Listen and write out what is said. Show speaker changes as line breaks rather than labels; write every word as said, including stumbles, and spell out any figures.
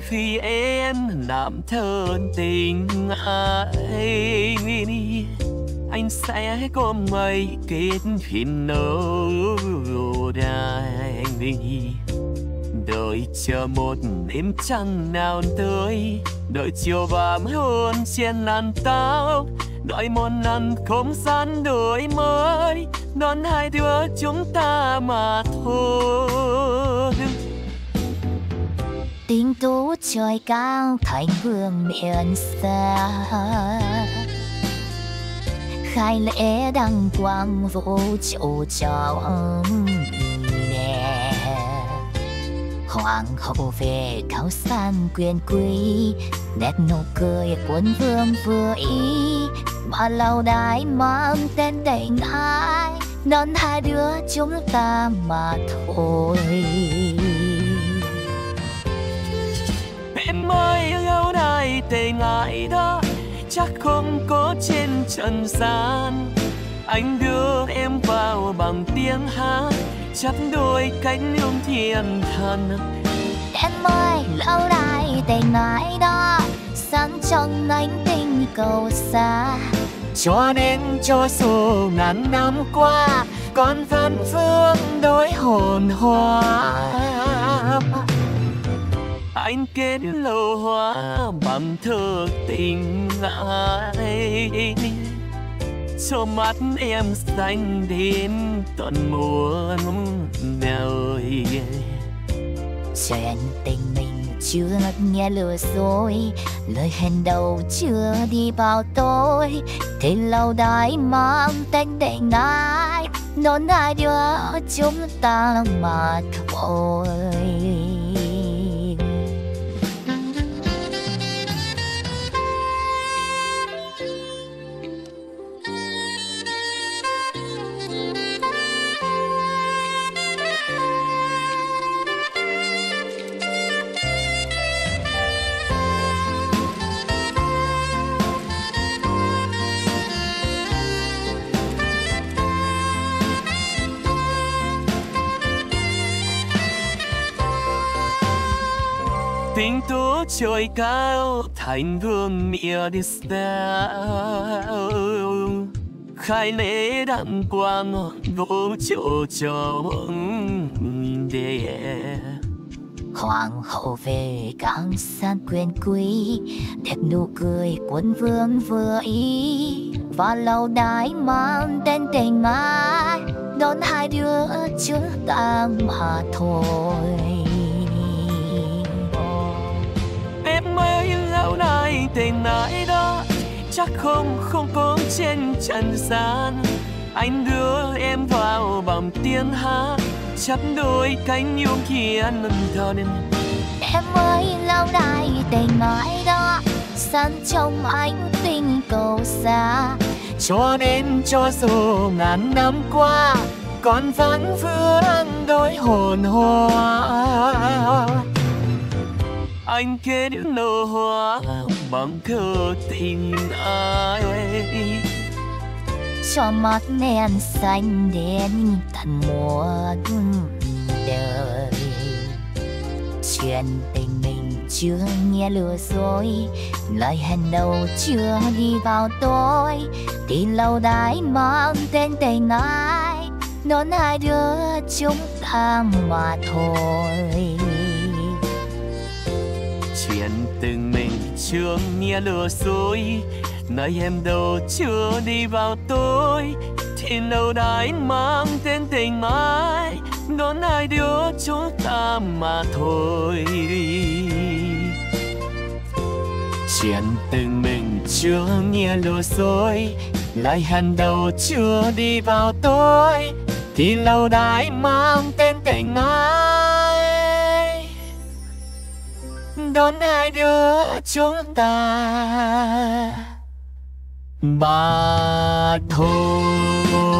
vì em làm thơn tình ai. Anh sẽ có mấy kết phiền nấu đài. Đợi chờ một đêm trăng nào tới, đợi chiều vàng hôn trên làn tóc, đợi một lần không gian đổi mới, đón hai đứa chúng ta mà thôi.
Tình tú trời cao thành vương miền xa, khai lễ đăng quang vũ trụ chào nè. Hoàng hậu về cao san quyền quý, nét nụ cười quân vương vừa ý, mà lâu đài mang tên tình ai, đón hai đứa chúng ta mà thôi.
Em ơi lâu đài tình ai đó chắc không có trên trần gian. Anh đưa em vào bằng tiếng hát, chắp đôi cánh yêu thiên thần.
Em ơi lâu đài tình ai đó sáng trong ánh tinh cầu xa,
cho nên cho dù ngàn năm qua con vẫn vương đối hồn hoa. Anh kết lâu hoa bằng thơ tình ai, cho mắt em xanh đến tận muôn đời.
Chuyện tình mình chưa nghe lừa dối, lời hẹn đầu chưa đi vào tối, thì lâu đài mang tên tình ai, đón hai đứa chúng ta mà thôi.
Tình tú trời cao thành vương miền sao, khai lễ đăng quang vũ trụ trông đề.
Hoàng hậu về cang san quyền quý, đẹp nụ cười quân vương vừa ý, và lâu đài mang tên tình ai, đón hai đứa chúng ta mà thôi.
Em ơi lâu đài tình ai đó chắc không không có trên trần gian. Anh đưa em vào bằng tiếng hát, chắp đôi cánh yêu thiên thần.
Em ơi lâu đài tình ai đó sáng trong ánh tinh cầu xa,
cho nên cho dù ngàn năm qua con vẫn vương đôi hồn hoa. Anh kết nở hoa bằng thơ tình ai,
cho mắt em xanh đến tận muôn đời. Chuyện tình mình chưa nghe lừa dối, lời hẹn đầu chưa đi vào tối, thì lâu đài mang tên tình ai, đón hai đứa chúng ta mà thôi.
Chuyện tình mình chưa nghe lừa dối, nơi em đâu chưa đi vào tối, thì lâu đài mang tên tình ai, đón hai đứa chúng ta mà thôi. Chuyện tình mình chưa nghe lừa dối, lời hẹn đầu chưa đi vào tối, thì lâu đài mang tên tình ai, đón hai đứa chúng ta mà thôi.